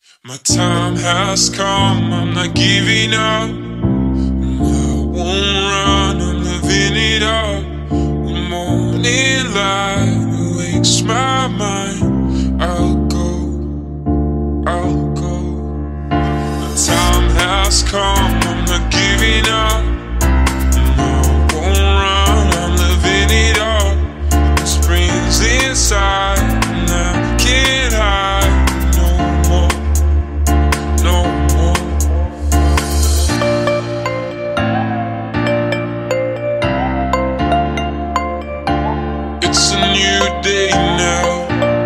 My time has come, I'm not giving up. I won't run, I'm living it up. The morning light wakes my mind. I'll go. The time has come, I'm not giving up. I won't run, I'm living it up. The spring's inside and I can't hide. It's a new day now.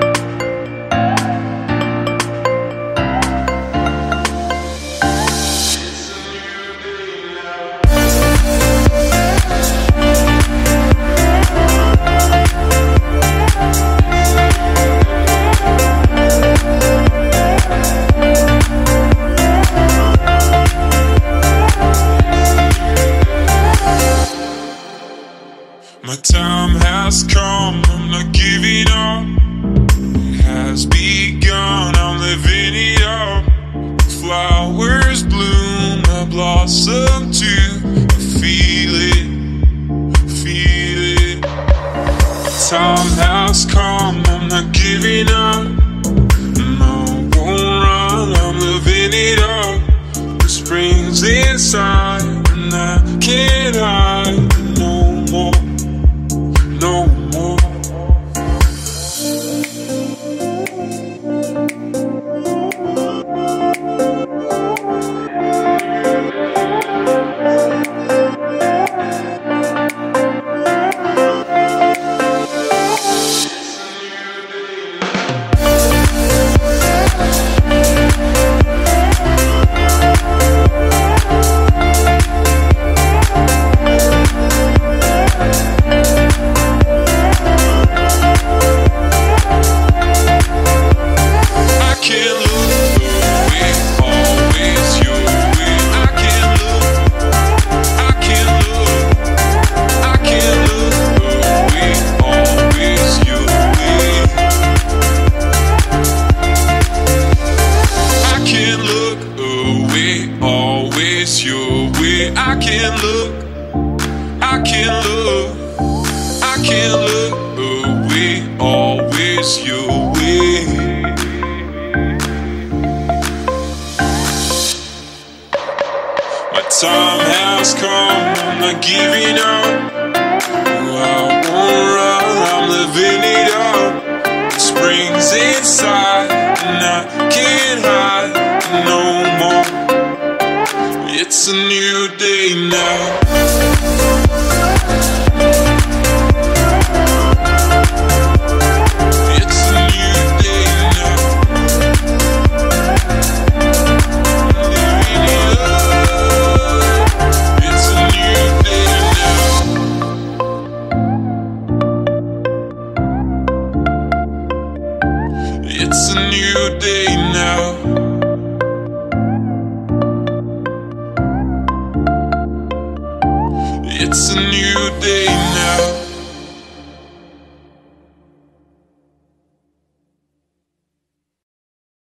My time has come, I'm not giving up. It has begun, I'm living it up. Flowers bloom, I blossom too. I feel it. Time has come, I'm not giving up. No, won't run, I'm living it up. The spring's inside and I can't hide no more. No more. Time has come, I'm not giving up. I won't run, I'm living it up. The spring's inside and I can't hide no more. It's a new day now. It's a new day now. It's a new day now.